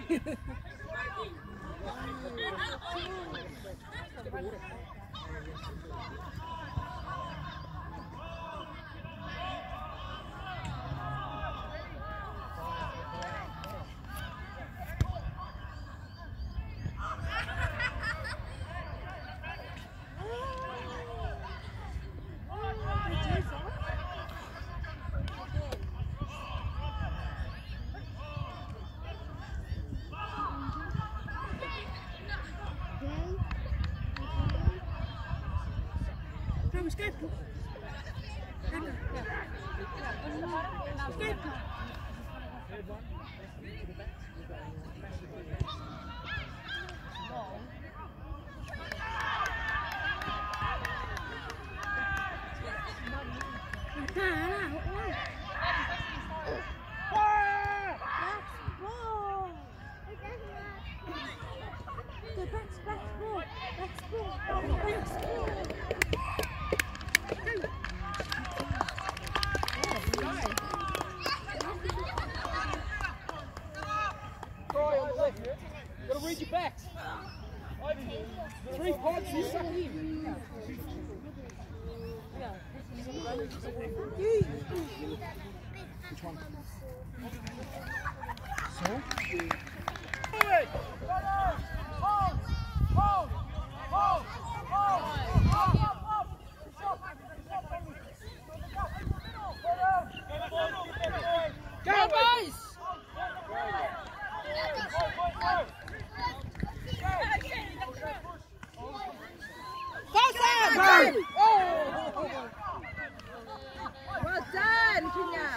Gotta read your backs. 3 points, you suck in. Which one? So? Go, boys! Well done, Kenya.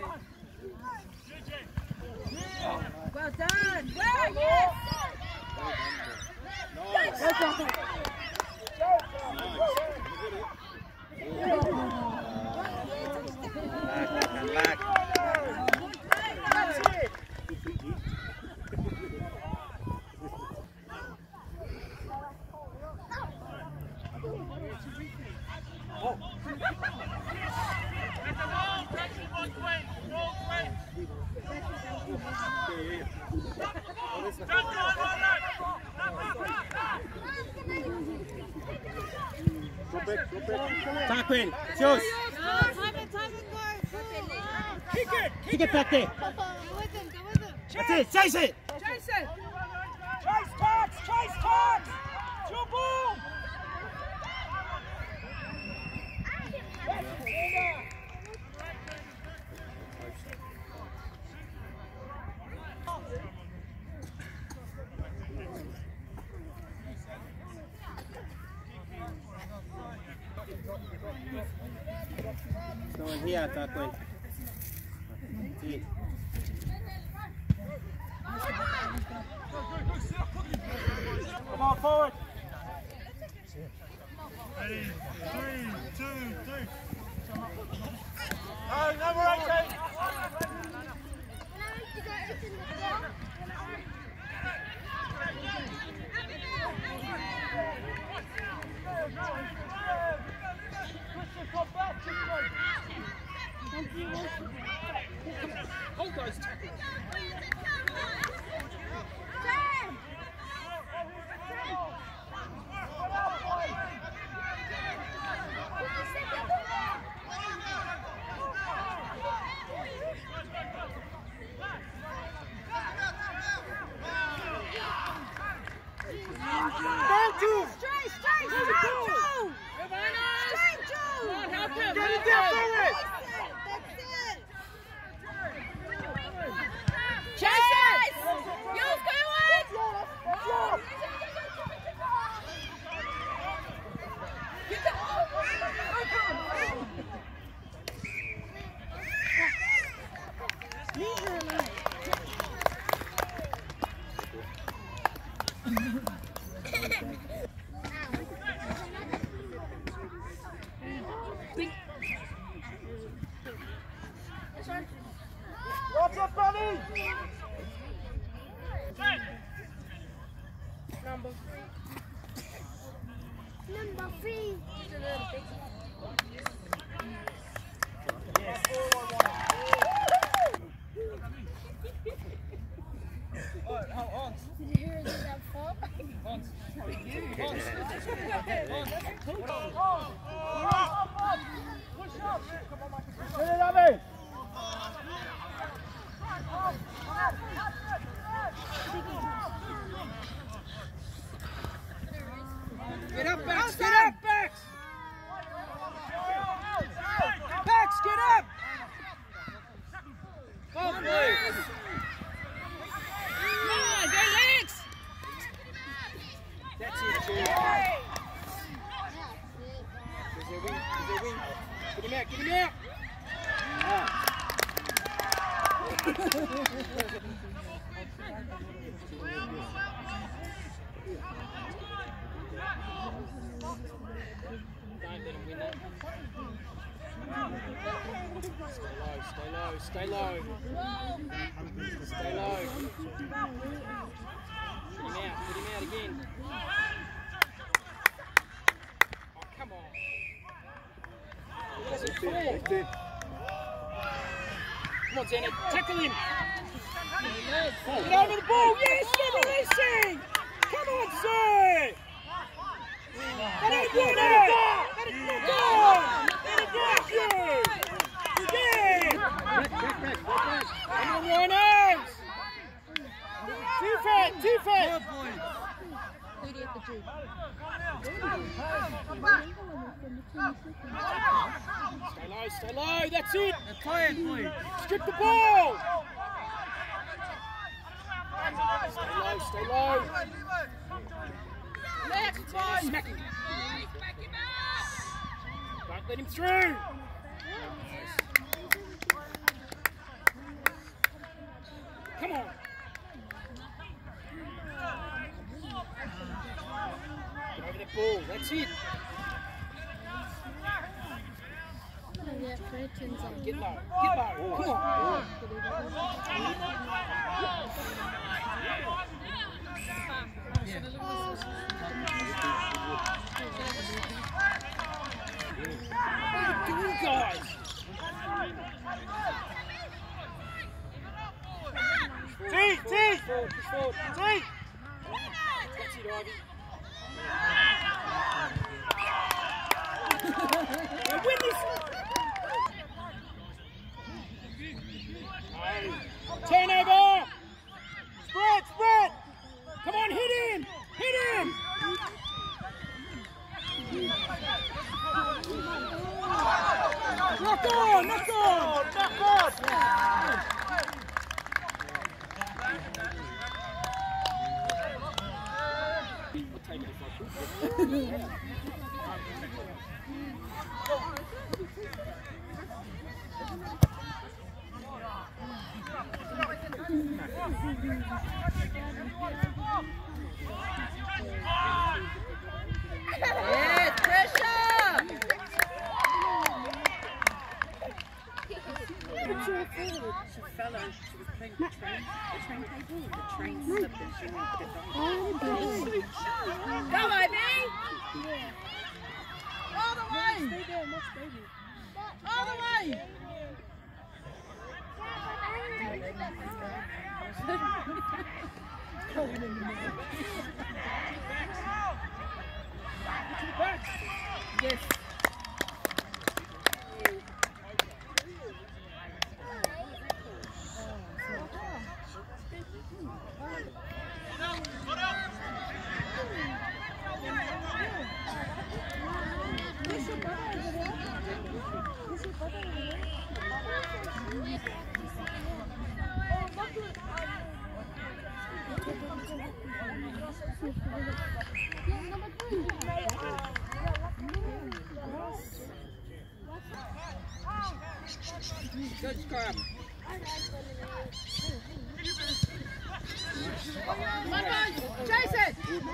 Well done. Well, yes. Back. Tackle, shoot. Kick it back there. Go with him. That's it, chase it. Jason. Chase Tots! To a boom! So in here, tackle. See. Come on, forward. Ready, 3, 2, 3. No, number 18. Hold those tackles. What's up, buddy? Number 3. Yes. Hold Get it, Abby! Get up, Bex! Get up, Bex! Bex, get up! Go, please! Come on, go legs! That's it, Jude. There's their wing, there's their wing. Get him out, get him out! Don't let him win that. Stay low, stay low, stay low. Put him out again. Oh, come on. That's a four. Come on, Zenit, tackle him. Get over the ball, yes, stop releasing. Come on, sir. That ain't good, that is not good. That is not you. Again. Come on, Rhinos. Defense, defense. Stay low, that's it. Play it, please. Strip the ball. Stay low. Next one. Smack him. Don't let him through. Come on. Get over that ball, that's it. Get low, come on. What are you doing, guys? T! Forward. T! That's it, Ivy. Now win this. Turnover. Spread! Come on, hit him. Knock on. Back on! I'll take it if I could. Yes, pressure! She fell and she was playing the train table and the train slipped and she went to Go, Ivy! All the way! Stay there, let's baby. All the way! Yes. Good scrum. Chase it!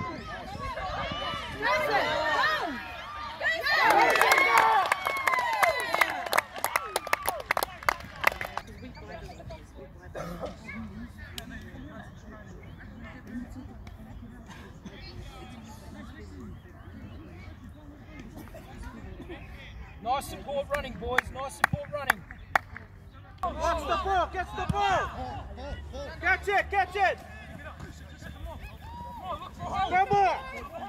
Nice support running, boys. Nice support running. Watch the ball! Catch it! Come on!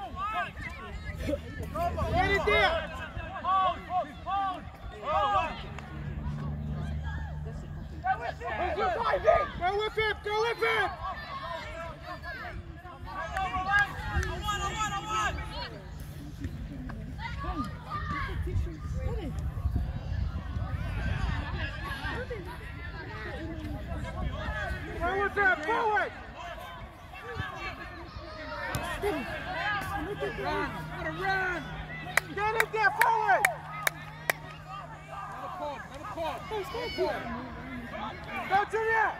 Get it there! Go with him! Go with him! Go with him! Forward! Run! Gotta run! Get it there! Forward! Go, Junior!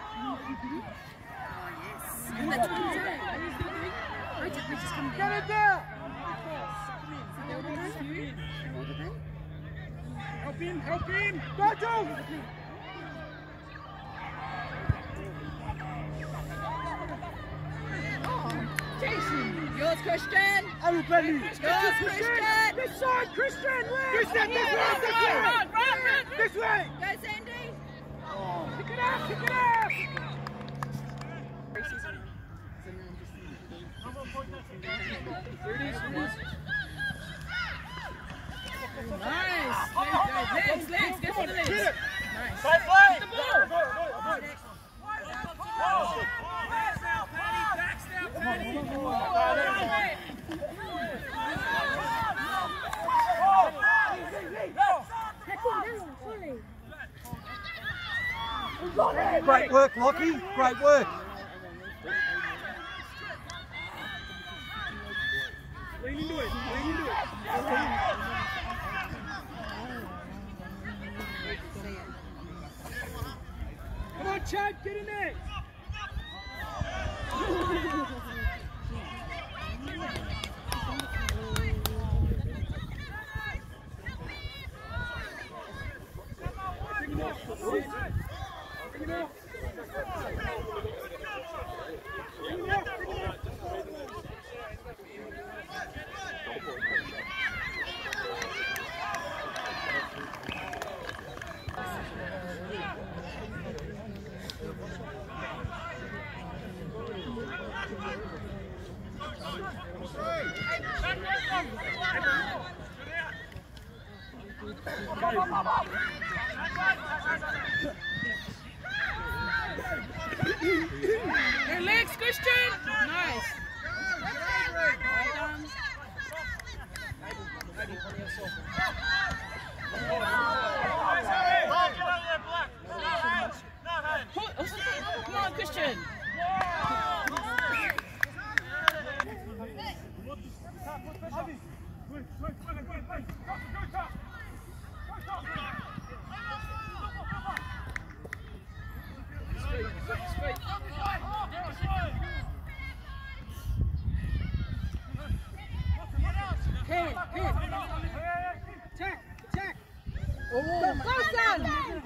And that's what he's doing. I just come Get it there! Help him, help him! Go, Joe! Jason! Yours, Christian! Everybody! Yours, Christian! This side, Christian! Christian, this way! This way! This way! Go, Sandy! Pick it up! Pick it up! Nice! Legs, legs! Get for the legs! Get it! Nice! Side play! The ball! Great work, Lockie. Great work. Lean into it, lean into it. Come on, Chad, get in there. Your legs, Christian! Nice! Come on, Christian! Attack, attack. Oh, close down!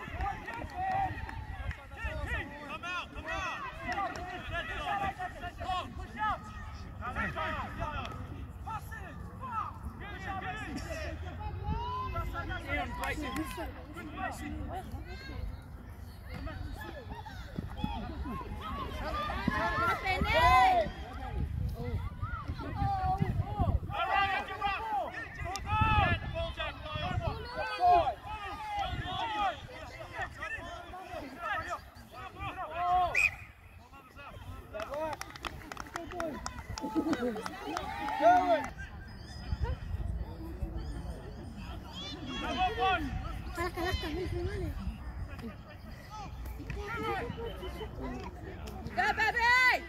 Go, baby!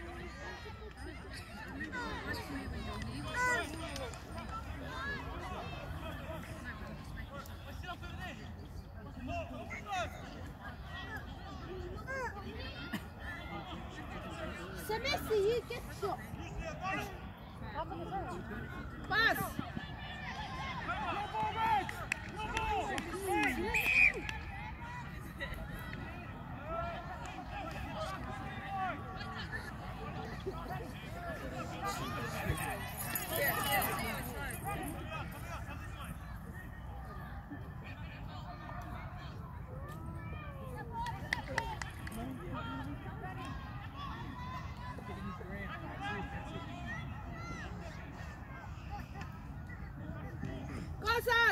C'est Messi, you get shot. Pass!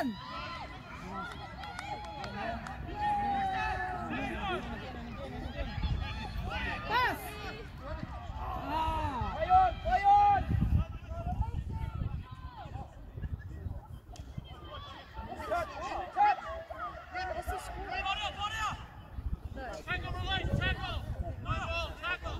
on. Pass. Ah. Play on, play on. Touch, touch. What's the score? Tackle, release, tackle. No ball, tackle.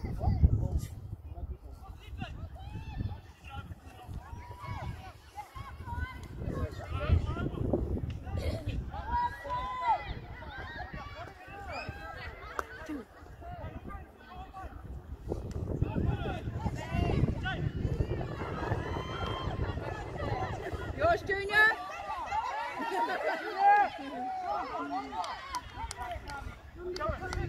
Yours, Junior. Junior.